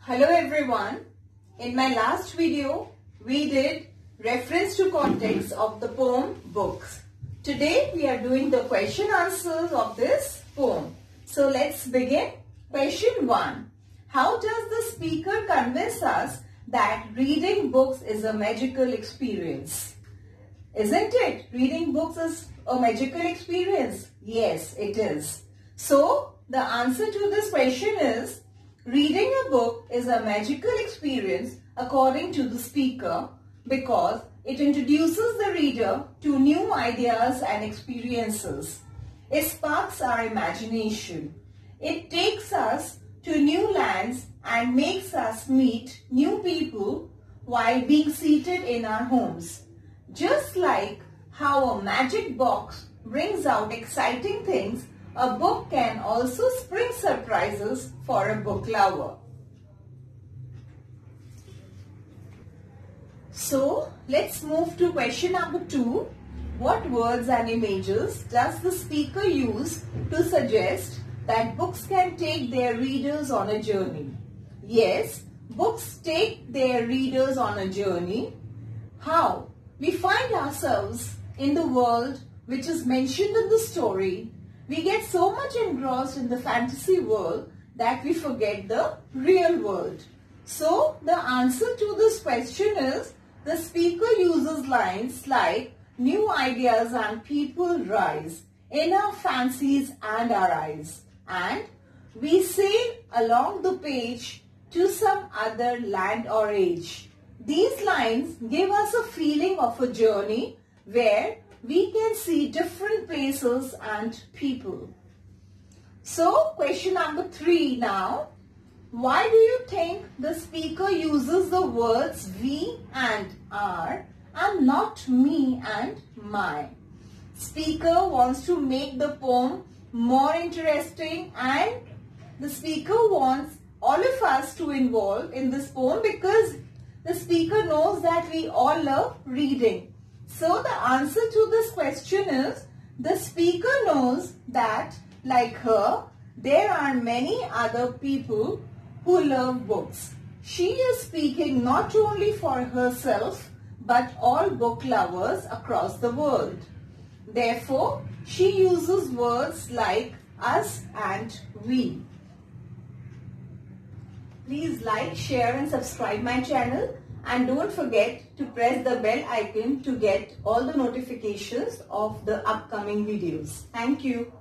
Hello everyone. In my last video, we did reference to context of the poem Books. Today we are doing the question answers of this poem. So let's begin. Question 1. How does the speaker convince us that reading books is a magical experience? Isn't it? Reading books is a magical experience. Yes, it is. So the answer to this question is, reading a book is a magical experience according to the speaker because it introduces the reader to new ideas and experiences. It sparks our imagination. It takes us to new lands and makes us meet new people while being seated in our homes. Just like how a magic box brings out exciting things, a book can also spring surprises for a book lover. So, let's move to question number 2. What words and images does the speaker use to suggest that books can take their readers on a journey? Yes, books take their readers on a journey. How? We find ourselves in the world which is mentioned in the story. We get so much engrossed in the fantasy world that we forget the real world. So, the answer to this question is, the speaker uses lines like, new ideas and people rise in our fancies and our eyes. And we sail along the page to some other land or age. These lines give us a feeling of a journey where we can see different places and people. So, question number 3 now. Why do you think the speaker uses the words we and our and not me and my? Speaker wants to make the poem more interesting, and the speaker wants all of us to involve in this poem because the speaker knows that we all love reading. So the answer to this question is, the speaker knows that like her, there are many other people who love books. She is speaking not only for herself but all book lovers across the world. Therefore, she uses words like us and we. Please like, share and subscribe my channel. And don't forget to press the bell icon to get all the notifications of the upcoming videos. Thank you.